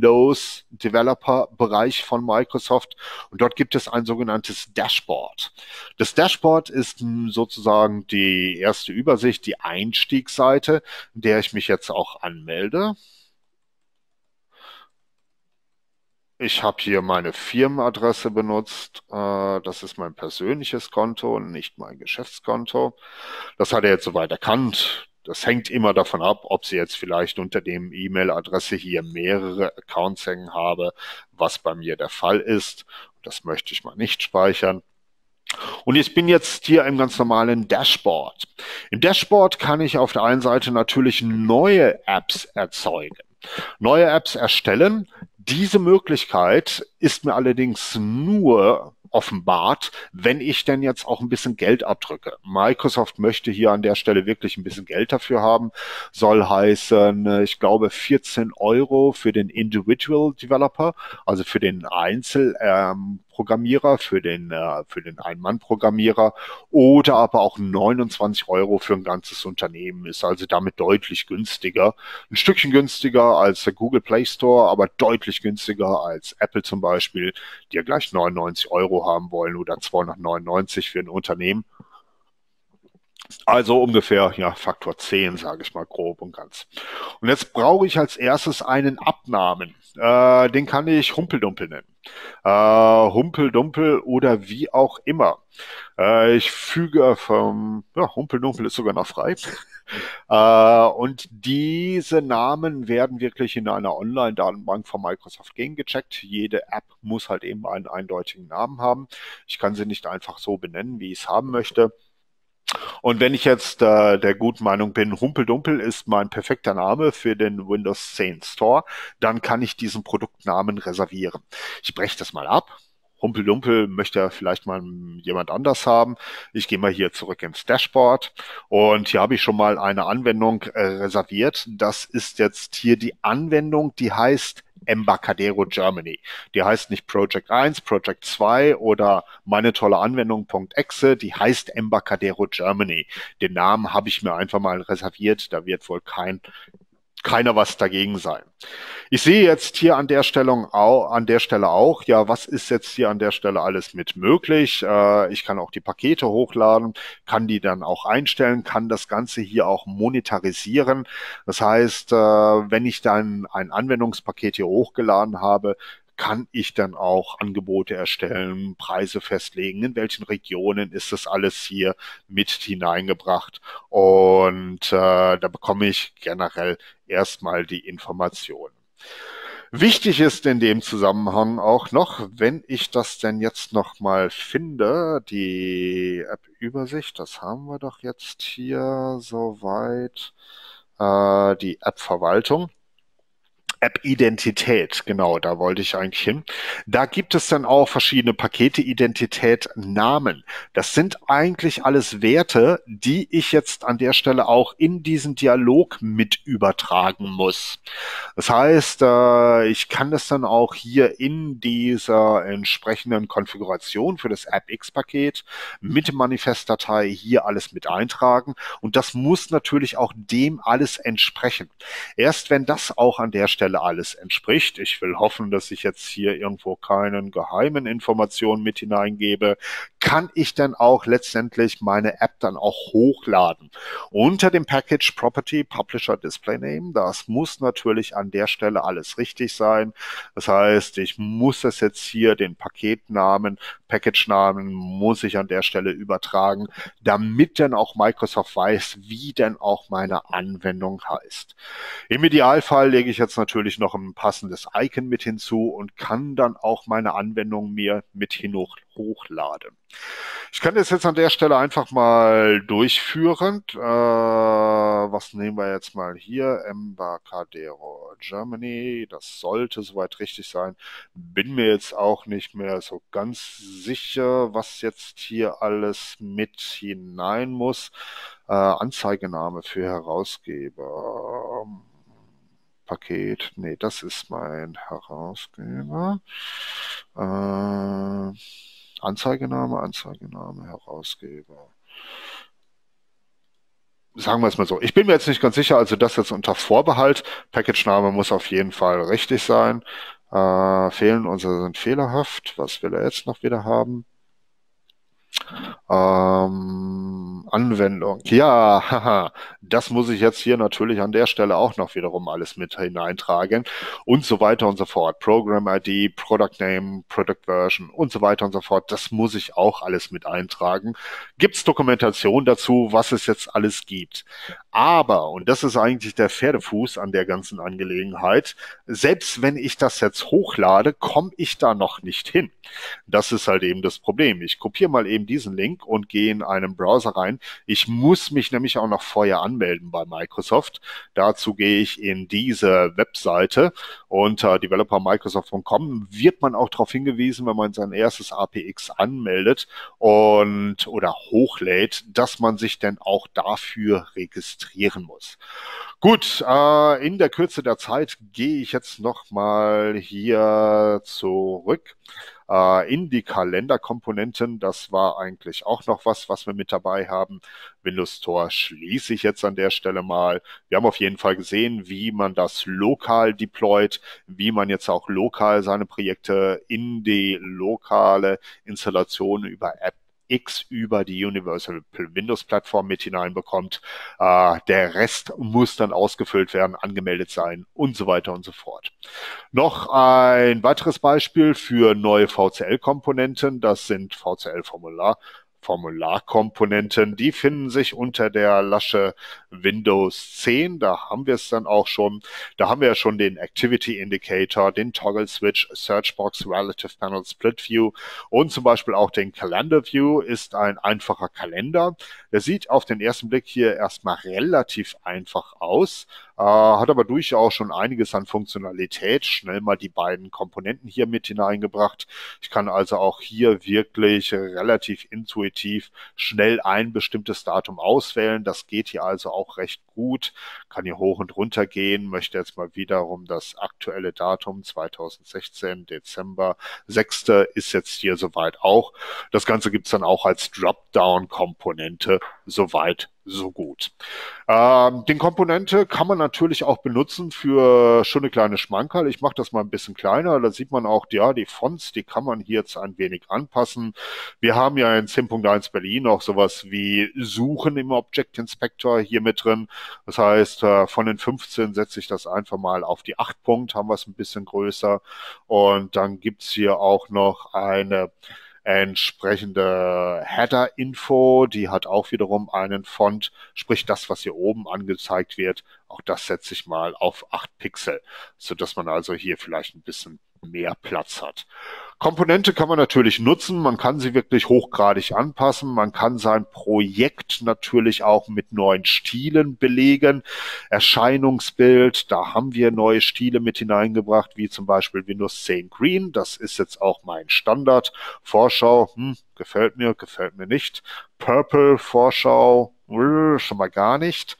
Windows-Developer-Bereich von Microsoft und dort gibt es ein sogenanntes Dashboard. Das Dashboard ist sozusagen die erste Übersicht, die Einstiegsseite, in der ich mich jetzt auch anmelde. Ich habe hier meine Firmenadresse benutzt. Äh, das ist mein persönliches Konto, nicht mein Geschäftskonto. Das hat er jetzt soweit erkannt. Das hängt immer davon ab, ob Sie jetzt vielleicht unter dem E-Mail-Adresse hier mehrere Accounts hängen habe, was bei mir der Fall ist. Das möchte ich mal nicht speichern. Und ich bin jetzt hier im ganz normalen Dashboard. Im Dashboard kann ich auf der einen Seite natürlich neue Apps erzeugen. Neue Apps erstellen. Diese Möglichkeit ist mir allerdings nur offenbart, wenn ich denn jetzt auch ein bisschen Geld abdrücke. Microsoft möchte hier an der Stelle wirklich ein bisschen Geld dafür haben. Soll heißen, ich glaube, vierzehn Euro für den Individual Developer, also für den Einzelprogrammierer, ähm, Programmierer, für den, äh, für den Ein-Mann-Programmierer oder aber auch neunundzwanzig Euro für ein ganzes Unternehmen. Ist also damit deutlich günstiger. Ein Stückchen günstiger als der Google Play Store, aber deutlich günstiger als Apple zum Beispiel, die ja gleich neunundneunzig Euro haben wollen oder zweihundertneunundneunzig für ein Unternehmen. Also ungefähr, ja, Faktor zehn, sage ich mal grob und ganz. Und jetzt brauche ich als erstes einen Abnamen. Äh, den kann ich Humpeldumpe nennen. Äh, Humpeldumpe oder wie auch immer. Äh, ich füge vom, ja, Humpeldumpe ist sogar noch frei. Äh, und diese Namen werden wirklich in einer Online-Datenbank von Microsoft gegengecheckt. Jede App muss halt eben einen eindeutigen Namen haben. Ich kann sie nicht einfach so benennen, wie ich es haben möchte. Und wenn ich jetzt äh, der guten Meinung bin, Humpeldumpe ist mein perfekter Name für den Windows zehn Store, dann kann ich diesen Produktnamen reservieren. Ich breche das mal ab. Humpeldumpe möchte ja vielleicht mal jemand anders haben. Ich gehe mal hier zurück ins Dashboard und hier habe ich schon mal eine Anwendung äh, reserviert. Das ist jetzt hier die Anwendung, die heißt Embarcadero Germany. Die heißt nicht Project eins, Project zwei oder meine tolle Anwendung.exe, die heißt Embarcadero Germany. Den Namen habe ich mir einfach mal reserviert, da wird wohl kein keiner was dagegen sein. Ich sehe jetzt hier an der Stelle auch, an der Stelle auch, ja, was ist jetzt hier an der Stelle alles mit möglich? Äh, ich kann auch die Pakete hochladen, kann die dann auch einstellen, kann das Ganze hier auch monetarisieren. Das heißt, äh, wenn ich dann ein Anwendungspaket hier hochgeladen habe, kann ich dann auch Angebote erstellen, Preise festlegen, in welchen Regionen ist das alles hier mit hineingebracht. Und äh, da bekomme ich generell erstmal die Informationen. Wichtig ist in dem Zusammenhang auch noch, wenn ich das denn jetzt nochmal finde, die App-Übersicht, das haben wir doch jetzt hier soweit, äh, die App-Verwaltung. App-Identität, genau, da wollte ich eigentlich hin. Da gibt es dann auch verschiedene Pakete, Identität, Namen. Das sind eigentlich alles Werte, die ich jetzt an der Stelle auch in diesen Dialog mit übertragen muss. Das heißt, äh, ich kann das dann auch hier in dieser entsprechenden Konfiguration für das AppX-Paket mit Manifestdatei hier alles mit eintragen. Und das muss natürlich auch dem alles entsprechen. Erst wenn das auch an der Stelle alles entspricht. Ich will hoffen, dass ich jetzt hier irgendwo keinen geheimen Informationen mit hineingebe, kann ich dann auch letztendlich meine App dann auch hochladen. Unter dem Package Property Publisher Display Name, das muss natürlich an der Stelle alles richtig sein. Das heißt, ich muss es jetzt hier, den Paketnamen, Package-Namen muss ich an der Stelle übertragen, damit dann auch Microsoft weiß, wie denn auch meine Anwendung heißt. Im Idealfall lege ich jetzt natürlich noch ein passendes Icon mit hinzu und kann dann auch meine Anwendung mir mit hin hochladen. Ich kann das jetzt an der Stelle einfach mal durchführen. Äh, was nehmen wir jetzt mal hier? Embarcadero Germany. Das sollte soweit richtig sein. Bin mir jetzt auch nicht mehr so ganz sicher, was jetzt hier alles mit hinein muss. Äh, Anzeigename für Herausgeber. Paket, nee, das ist mein Herausgeber. Äh, Anzeigename, Anzeigename, Herausgeber. Sagen wir es mal so. Ich bin mir jetzt nicht ganz sicher, also das jetzt unter Vorbehalt. Package-Name muss auf jeden Fall richtig sein. Äh, fehlen unsere sind fehlerhaft. Was will er jetzt noch wieder haben? Ähm, Anwendung. Ja, haha, das muss ich jetzt hier natürlich an der Stelle auch noch wiederum alles mit hineintragen und so weiter und so fort. Program I D, Product Name, Product Version und so weiter und so fort. Das muss ich auch alles mit eintragen. Gibt es Dokumentation dazu, was es jetzt alles gibt? Aber, und das ist eigentlich der Pferdefuß an der ganzen Angelegenheit, selbst wenn ich das jetzt hochlade, komme ich da noch nicht hin. Das ist halt eben das Problem. Ich kopiere mal eben diesen Link und gehe in einen Browser rein. Ich muss mich nämlich auch noch vorher anmelden bei Microsoft. Dazu gehe ich in diese Webseite unter developer microsoft punkt com wird man auch darauf hingewiesen, wenn man sein erstes A P X anmeldet und oder hochlädt, dass man sich dann auch dafür registriert. registrieren muss. Gut, äh, in der Kürze der Zeit gehe ich jetzt nochmal hier zurück äh, in die Kalenderkomponenten. Das war eigentlich auch noch was, was wir mit dabei haben. Windows Store schließe ich jetzt an der Stelle mal. Wir haben auf jeden Fall gesehen, wie man das lokal deployt, wie man jetzt auch lokal seine Projekte in die lokale Installation über App X über die Universal Windows Plattform mit hineinbekommt. Äh, der Rest muss dann ausgefüllt werden, angemeldet sein und so weiter und so fort. Noch ein weiteres Beispiel für neue V C L-Komponenten. Das sind V C L-Formular. Formularkomponenten, die finden sich unter der Lasche Windows zehn. Da haben wir es dann auch schon. Da haben wir ja schon den Activity Indicator, den Toggle Switch, Searchbox, Relative Panel, Split View und zum Beispiel auch den Calendar View ist ein einfacher Kalender. Der sieht auf den ersten Blick hier erstmal relativ einfach aus, äh, hat aber durchaus schon einiges an Funktionalität. Schnell mal die beiden Komponenten hier mit hineingebracht. Ich kann also auch hier wirklich relativ intuitiv schnell ein bestimmtes Datum auswählen. Das geht hier also auch recht gut. Kann hier hoch und runter gehen. Möchte jetzt mal wiederum das aktuelle Datum zweitausendsechzehn, Dezember sechster ist jetzt hier soweit auch. Das Ganze gibt es dann auch als Dropdown-Komponente. Soweit, so gut. Ähm, den Komponente kann man natürlich auch benutzen für schöne kleine Schmankerl. Ich mache das mal ein bisschen kleiner. Da sieht man auch, ja, die Fonts, die kann man hier jetzt ein wenig anpassen. Wir haben ja in zehn Punkt eins Berlin auch sowas wie Suchen im Object Inspector hier mit drin. Das heißt, äh, von den fünfzehn setze ich das einfach mal auf die acht Punkt, haben wir es ein bisschen größer. Und dann gibt's hier auch noch eine entsprechende Header-Info, die hat auch wiederum einen Font, sprich das, was hier oben angezeigt wird, auch das setze ich mal auf acht Pixel, sodass man also hier vielleicht ein bisschen mehr Platz hat. Komponente kann man natürlich nutzen, man kann sie wirklich hochgradig anpassen, man kann sein Projekt natürlich auch mit neuen Stilen belegen. Erscheinungsbild, da haben wir neue Stile mit hineingebracht, wie zum Beispiel Windows zehn Green, das ist jetzt auch mein Standard. Vorschau, hm, gefällt mir, gefällt mir nicht. Purple, Vorschau, äh, schon mal gar nicht.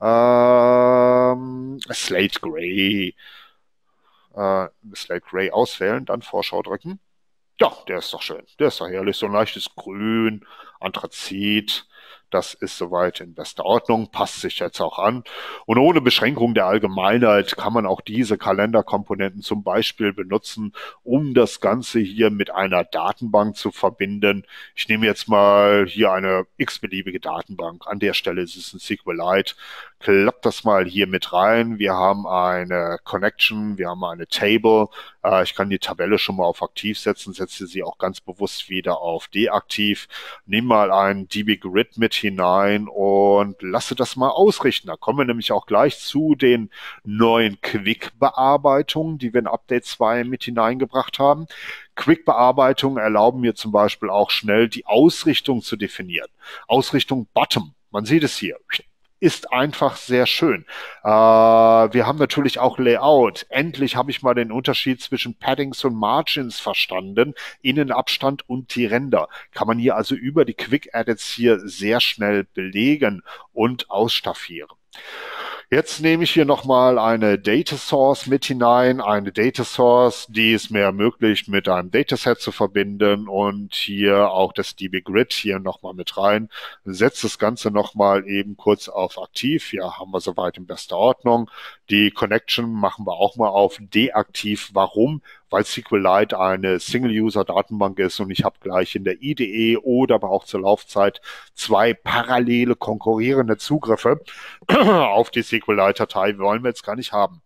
Ähm, Slate Gray. Äh, Slate Gray auswählen, dann Vorschau drücken. Ja, der ist doch schön. Der ist doch herrlich. So ein leichtes Grün, Anthrazit. Das ist soweit in bester Ordnung, passt sich jetzt auch an. Und ohne Beschränkung der Allgemeinheit kann man auch diese Kalenderkomponenten zum Beispiel benutzen, um das Ganze hier mit einer Datenbank zu verbinden. Ich nehme jetzt mal hier eine x-beliebige Datenbank. An der Stelle ist es ein SQLite. Klappt das mal hier mit rein. Wir haben eine Connection, wir haben eine Table. Äh, ich kann die Tabelle schon mal auf aktiv setzen, setze sie auch ganz bewusst wieder auf deaktiv. Nehme mal ein D B Grid mit hinein und lasse das mal ausrichten. Da kommen wir nämlich auch gleich zu den neuen Quick-Bearbeitungen, die wir in Update zwei mit hineingebracht haben. Quick-Bearbeitungen erlauben mir zum Beispiel auch schnell die Ausrichtung zu definieren. Ausrichtung Bottom, man sieht es hier, ist einfach sehr schön. Äh, wir haben natürlich auch Layout. Endlich habe ich mal den Unterschied zwischen Paddings und Margins verstanden. Innenabstand und die Ränder. Kann man hier also über die Quick Edits hier sehr schnell belegen und ausstaffieren. Jetzt nehme ich hier nochmal eine Data Source mit hinein, eine Data Source, die es mir ermöglicht, mit einem Dataset zu verbinden und hier auch das D B Grid hier nochmal mit rein. Setze das Ganze nochmal eben kurz auf aktiv. Ja, haben wir soweit in bester Ordnung. Die Connection machen wir auch mal auf deaktiv. Warum? Weil SQLite eine Single-User-Datenbank ist und ich habe gleich in der I D E oder aber auch zur Laufzeit zwei parallele konkurrierende Zugriffe auf die SQLite-Datei. Wollen wir jetzt gar nicht haben.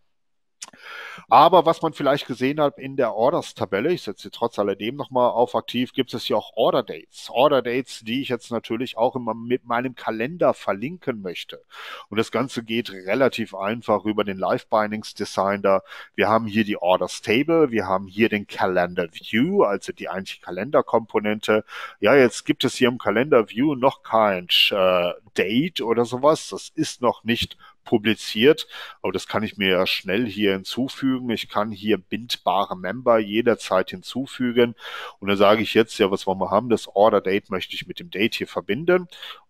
Aber was man vielleicht gesehen hat in der Orders-Tabelle, ich setze sie trotz alledem nochmal auf aktiv, gibt es hier auch Order-Dates. Order-Dates, die ich jetzt natürlich auch immer mit meinem Kalender verlinken möchte. Und das Ganze geht relativ einfach über den Live-Bindings-Designer. Wir haben hier die Orders-Table, wir haben hier den Calendar-View, also die eigentliche Kalenderkomponente. Ja, jetzt gibt es hier im Calendar-View noch kein äh, Date oder sowas. Das ist noch nicht publiziert, aber das kann ich mir ja schnell hier hinzufügen. hinzufügen. Ich kann hier bindbare Member jederzeit hinzufügen. Und dann sage ich jetzt, ja, was wollen wir haben? Das Order Date möchte ich mit dem Date hier verbinden.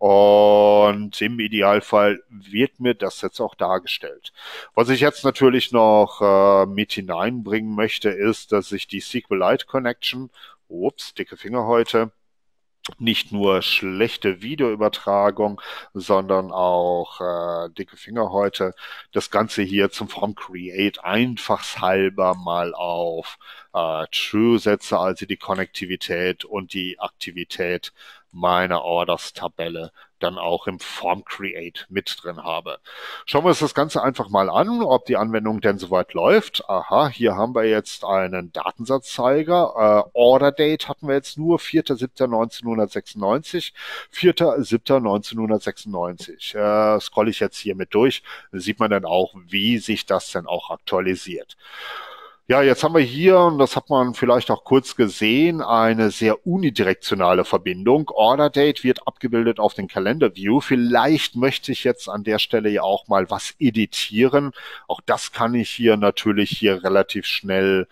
Und im Idealfall wird mir das jetzt auch dargestellt. Was ich jetzt natürlich noch äh, mit hineinbringen möchte, ist, dass ich die SQLite Connection, ups, dicke Finger heute, nicht nur schlechte Videoübertragung, sondern auch äh, dicke Finger heute, das Ganze hier zum From Create einfachshalber mal auf äh, True setze, also die Konnektivität und die Aktivität meiner Orders-Tabelle dann auch im Form Create mit drin habe. Schauen wir uns das Ganze einfach mal an, ob die Anwendung denn soweit läuft. Aha, hier haben wir jetzt einen Datensatzzeiger. Äh, Order Date hatten wir jetzt nur vierter siebter neunzehnhundertsechsundneunzig. vierter siebter neunzehnhundertsechsundneunzig. Äh, scrolle ich jetzt hier mit durch, sieht man dann auch, wie sich das denn auch aktualisiert. Ja, jetzt haben wir hier, und das hat man vielleicht auch kurz gesehen, eine sehr unidirektionale Verbindung. Order Date wird abgebildet auf den Calendar View. Vielleicht möchte ich jetzt an der Stelle ja auch mal was editieren. Auch das kann ich hier natürlich hier relativ schnell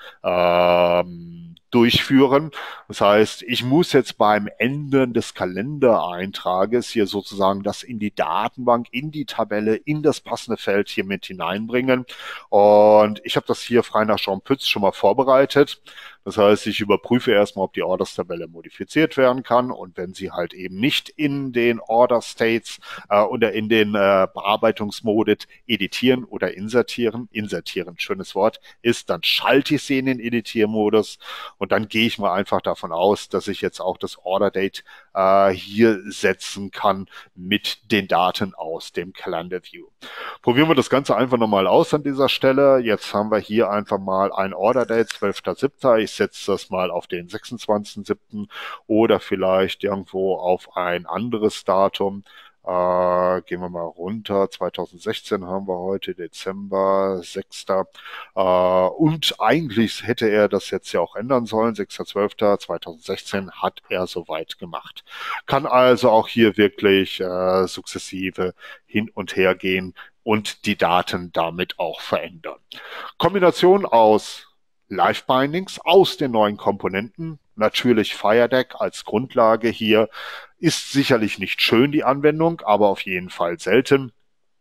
ähm, durchführen. Das heißt, ich muss jetzt beim Ende des Kalendereintrages hier sozusagen das in die Datenbank, in die Tabelle, in das passende Feld hier mit hineinbringen. Und ich habe das hier frei nach Jean Pütz schon mal vorbereitet. Das heißt, ich überprüfe erstmal, ob die Orders-Tabelle modifiziert werden kann, und wenn sie halt eben nicht in den Order-States äh, oder in den äh, Bearbeitungsmodus editieren oder insertieren, insertieren, schönes Wort, ist, dann schalte ich sie in den Editiermodus, und dann gehe ich mal einfach davon aus, dass ich jetzt auch das Order-Date äh, hier setzen kann mit den Daten aus dem Calendar View. Probieren wir das Ganze einfach nochmal aus an dieser Stelle. Jetzt haben wir hier einfach mal ein Order-Date, zwölfter siebter Ich setze das mal auf den sechsundzwanzigsten siebten oder vielleicht irgendwo auf ein anderes Datum. Äh, gehen wir mal runter. zweitausendsechzehn haben wir heute, Dezember, sechster Äh, und eigentlich hätte er das jetzt ja auch ändern sollen. sechster zwölfter zweitausendsechzehn hat er soweit gemacht. Kann also auch hier wirklich äh, sukzessive hin und her gehen und die Daten damit auch verändern. Kombination aus Live-Bindings aus den neuen Komponenten, natürlich FireDeck als Grundlage hier, ist sicherlich nicht schön, die Anwendung, aber auf jeden Fall selten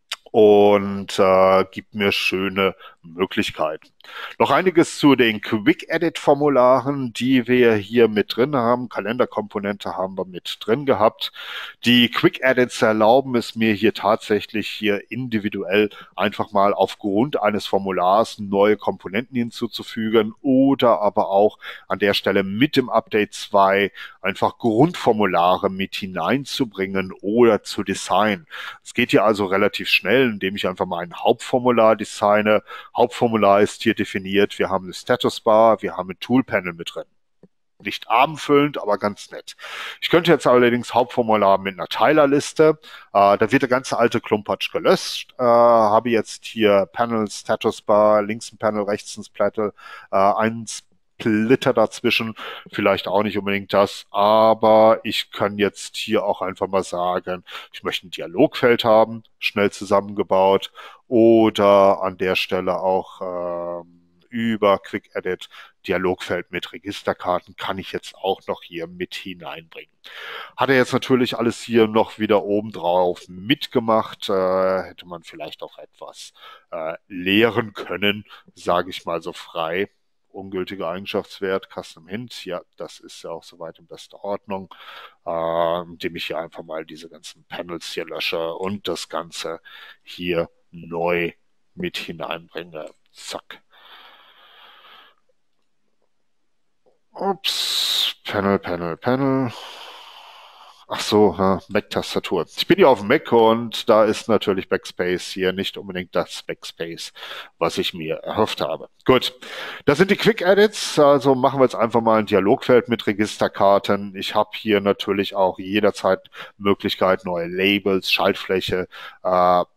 und äh, gibt mir schöne Möglichkeiten. Noch einiges zu den Quick-Edit-Formularen, die wir hier mit drin haben. Kalenderkomponente haben wir mit drin gehabt. Die Quick-Edits erlauben es mir hier tatsächlich hier individuell einfach mal aufgrund eines Formulars neue Komponenten hinzuzufügen oder aber auch an der Stelle mit dem Update zwei einfach Grundformulare mit hineinzubringen oder zu designen. Es geht hier also relativ schnell, indem ich einfach mal ein Hauptformular designe. Hauptformular ist hier definiert. Wir haben eine Statusbar, wir haben ein Toolpanel mit drin. Nicht abendfüllend, aber ganz nett. Ich könnte jetzt allerdings Hauptformular mit einer Teilerliste. Äh, da wird der ganze alte Klumpatsch gelöscht. Äh, habe jetzt hier Panel, Statusbar, links ein Panel, rechts ein Splatter, äh, ein Splitter dazwischen. Vielleicht auch nicht unbedingt das, aber ich kann jetzt hier auch einfach mal sagen, ich möchte ein Dialogfeld haben, schnell zusammengebaut, oder an der Stelle auch ähm, über Quick Edit Dialogfeld mit Registerkarten kann ich jetzt auch noch hier mit hineinbringen. Hat er jetzt natürlich alles hier noch wieder oben drauf mitgemacht. Äh, hätte man vielleicht auch etwas äh, leeren können, sage ich mal so frei. Ungültiger Eigenschaftswert, Custom Hint, ja, das ist ja auch soweit in bester Ordnung, äh, indem ich hier einfach mal diese ganzen Panels hier lösche und das Ganze hier neu mit hineinbringe. Zack. Ups, Panel, Panel, Panel. Ach so, ja, Mac-Tastatur. Ich bin hier auf dem Mac und da ist natürlich Backspace hier nicht unbedingt das Backspace, was ich mir erhofft habe. Gut, das sind die Quick Edits. Also machen wir jetzt einfach mal ein Dialogfeld mit Registerkarten. Ich habe hier natürlich auch jederzeit Möglichkeit, neue Labels, Schaltfläche, äh,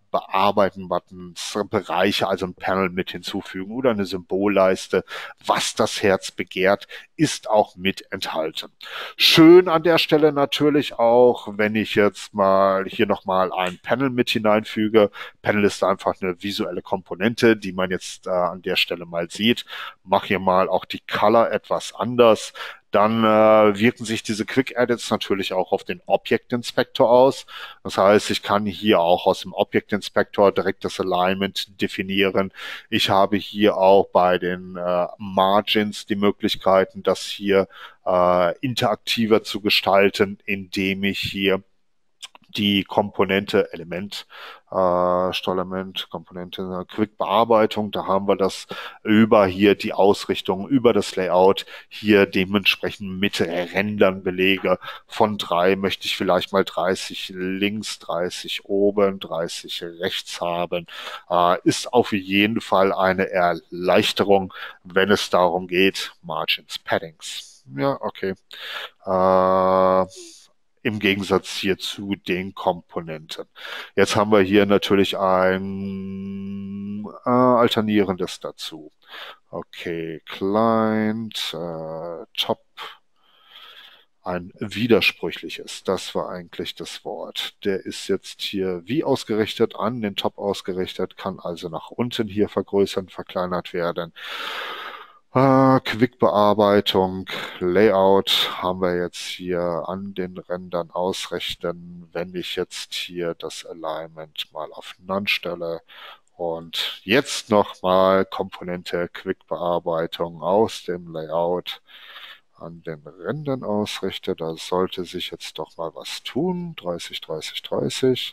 Bearbeiten Buttons, Bereiche, also ein Panel mit hinzufügen oder eine Symbolleiste. Was das Herz begehrt, ist auch mit enthalten. Schön an der Stelle natürlich auch, wenn ich jetzt mal hier nochmal ein Panel mit hineinfüge. Panel ist einfach eine visuelle Komponente, die man jetzt äh, an der Stelle mal sieht. Mach hier mal auch die Color etwas anders. Dann äh, wirken sich diese Quick Edits natürlich auch auf den Object Inspector aus. Das heißt, ich kann hier auch aus dem Object Inspector direkt das Alignment definieren. Ich habe hier auch bei den äh, Margins die Möglichkeiten, das hier äh, interaktiver zu gestalten, indem ich hier die Komponente Element, äh, Steuerelement, Komponente Quick Bearbeitung, da haben wir das über hier die Ausrichtung, über das Layout hier dementsprechend mit Rändern belege. Von drei möchte ich vielleicht mal dreißig links, dreißig oben, dreißig rechts haben. Äh, ist auf jeden Fall eine Erleichterung, wenn es darum geht, Margins, Paddings. Ja, okay. Äh, Im Gegensatz hier zu den Komponenten. Jetzt haben wir hier natürlich ein äh, alternierendes dazu. Okay, Client, äh, Top, ein widersprüchliches, das war eigentlich das Wort. Der ist jetzt hier wie ausgerichtet, an den Top ausgerichtet, kann also nach unten hier vergrößern, verkleinert werden. Uh, Quick-Bearbeitung, Layout haben wir jetzt hier an den Rändern ausrichten. Wenn ich jetzt hier das Alignment mal auf None stelle und jetzt nochmal Komponente Quick-Bearbeitung aus dem Layout an den Rändern ausrichte, da sollte sich jetzt doch mal was tun. dreißig, dreißig, dreißig.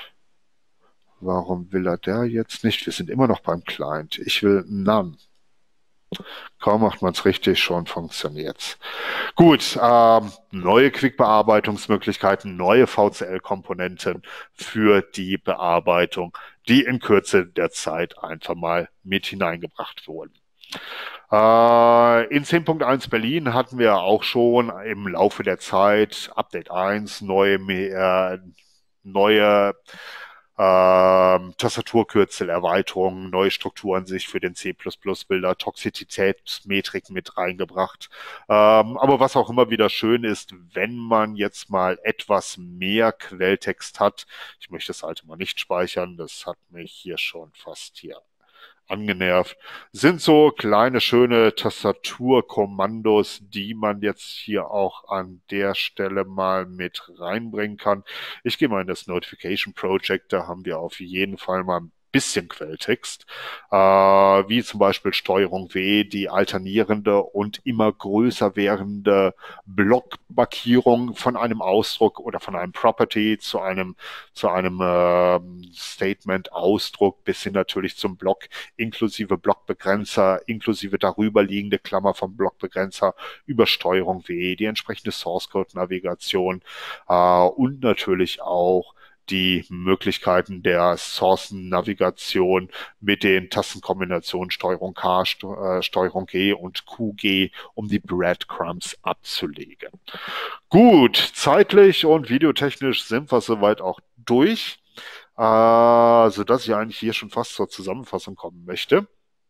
Warum will er der jetzt nicht? Wir sind immer noch beim Client. Ich will None. Kaum macht man es richtig, schon funktioniert's. Gut, ähm, neue Quick-Bearbeitungsmöglichkeiten, neue V C L-Komponenten für die Bearbeitung, die in Kürze der Zeit einfach mal mit hineingebracht wurden. Äh, in zehn Punkt eins Berlin hatten wir auch schon im Laufe der Zeit, Update eins, neue, äh, neue Ähm, Tastaturkürzel, Erweiterungen, neue Strukturen sich für den C plus plus Bilder, Toxizitätsmetrik mit reingebracht. Ähm, aber was auch immer wieder schön ist, wenn man jetzt mal etwas mehr Quelltext hat, ich möchte das alte mal nicht speichern, das hat mich hier schon fast hier angenervt, sind so kleine, schöne Tastaturkommandos, die man jetzt hier auch an der Stelle mal mit reinbringen kann. Ich gehe mal in das Notification Project, da haben wir auf jeden Fall mal ein bisschen Quelltext, äh, wie zum Beispiel Steuerung W, die alternierende und immer größer werdende Blockmarkierung von einem Ausdruck oder von einem Property zu einem, zu einem äh, Statement-Ausdruck bis hin natürlich zum Block, inklusive Blockbegrenzer, inklusive darüberliegende Klammer vom Blockbegrenzer über Steuerung W, die entsprechende Source-Code-Navigation äh, und natürlich auch die Möglichkeiten der Sourcen-Navigation mit den Tastenkombinationen Steuerung K, Steuerung G und Q G, um die Breadcrumbs abzulegen. Gut, zeitlich und videotechnisch sind wir soweit auch durch, äh, sodass ich eigentlich hier schon fast zur Zusammenfassung kommen möchte.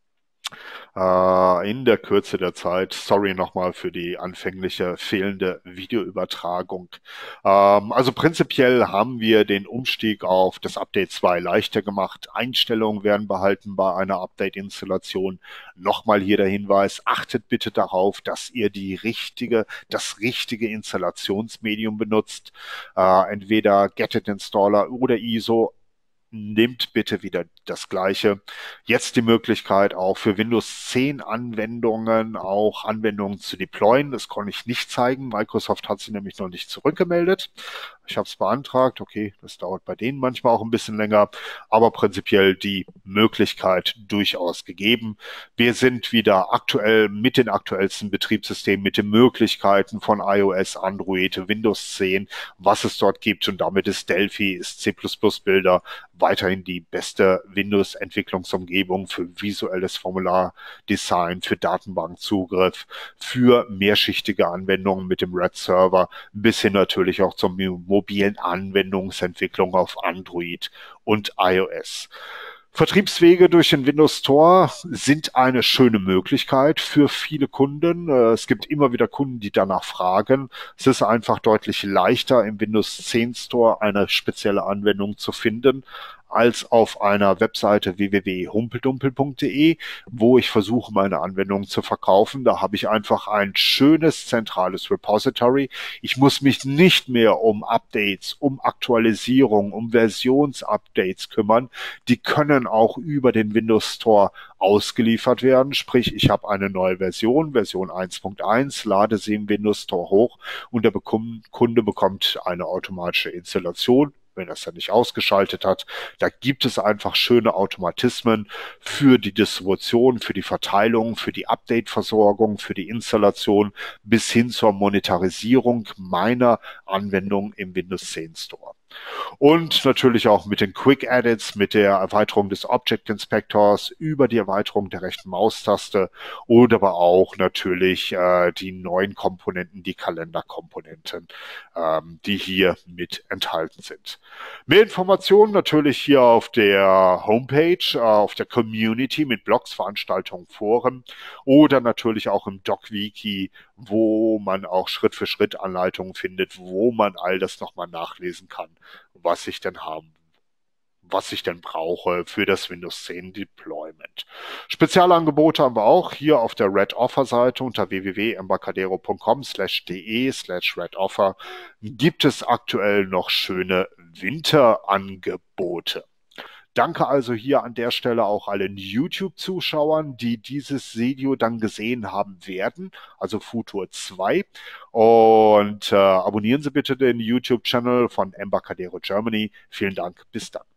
Äh, in der Kürze der Zeit, sorry nochmal für die anfängliche fehlende Videoübertragung. Ähm, also prinzipiell haben wir den Umstieg auf das Update zwei leichter gemacht. Einstellungen werden behalten bei einer Update-Installation. Nochmal hier der Hinweis, achtet bitte darauf, dass ihr die richtige, das richtige Installationsmedium benutzt. Äh, entweder Get-It Installer oder I S O. Nehmt bitte wieder das Gleiche. Jetzt die Möglichkeit auch für Windows zehn Anwendungen auch Anwendungen zu deployen. Das konnte ich nicht zeigen. Microsoft hat sie nämlich noch nicht zurückgemeldet. Ich habe es beantragt. Okay, das dauert bei denen manchmal auch ein bisschen länger, aber prinzipiell die Möglichkeit durchaus gegeben. Wir sind wieder aktuell mit den aktuellsten Betriebssystemen, mit den Möglichkeiten von iOS, Android, Windows zehn, was es dort gibt, und damit ist Delphi, ist C plus plus Bilder weiterhin die beste Windows-Entwicklungsumgebung für visuelles Formulardesign, für Datenbankzugriff, für mehrschichtige Anwendungen mit dem Red Server, bis hin natürlich auch zum mobilen Anwendungsentwicklung auf Android und iOS. Vertriebswege durch den Windows Store sind eine schöne Möglichkeit für viele Kunden. Es gibt immer wieder Kunden, die danach fragen. Es ist einfach deutlich leichter, im Windows zehn Store eine spezielle Anwendung zu finden, als auf einer Webseite w w w punkt humpedumpel punkt de, wo ich versuche, meine Anwendungen zu verkaufen. Da habe ich einfach ein schönes zentrales Repository. Ich muss mich nicht mehr um Updates, um Aktualisierung, um Versionsupdates kümmern. Die können auch über den Windows Store ausgeliefert werden. Sprich, ich habe eine neue Version, Version eins Punkt eins, lade sie im Windows Store hoch und der Kunde bekommt eine automatische Installation, wenn er es dann nicht ausgeschaltet hat. Da gibt es einfach schöne Automatismen für die Distribution, für die Verteilung, für die Update-Versorgung, für die Installation bis hin zur Monetarisierung meiner Anwendung im Windows zehn Store. Und natürlich auch mit den Quick Edits, mit der Erweiterung des Object Inspectors, über die Erweiterung der rechten Maustaste oder aber auch natürlich äh, die neuen Komponenten, die Kalenderkomponenten, ähm, die hier mit enthalten sind. Mehr Informationen natürlich hier auf der Homepage, äh, auf der Community mit Blogs, Veranstaltungen, Foren oder natürlich auch im DocWiki, wo man auch Schritt für Schritt Anleitungen findet, wo man all das nochmal nachlesen kann, was ich denn haben, was ich denn brauche für das Windows zehn Deployment. Spezialangebote haben wir auch hier auf der Red Offer Seite unter w w w punkt embarcadero punkt com slash de slash red offer gibt es aktuell noch schöne Winterangebote. Danke also hier an der Stelle auch allen YouTube-Zuschauern, die dieses Video dann gesehen haben werden, also Futur zwei. Und äh, abonnieren Sie bitte den YouTube-Channel von Embarcadero Germany. Vielen Dank, bis dann.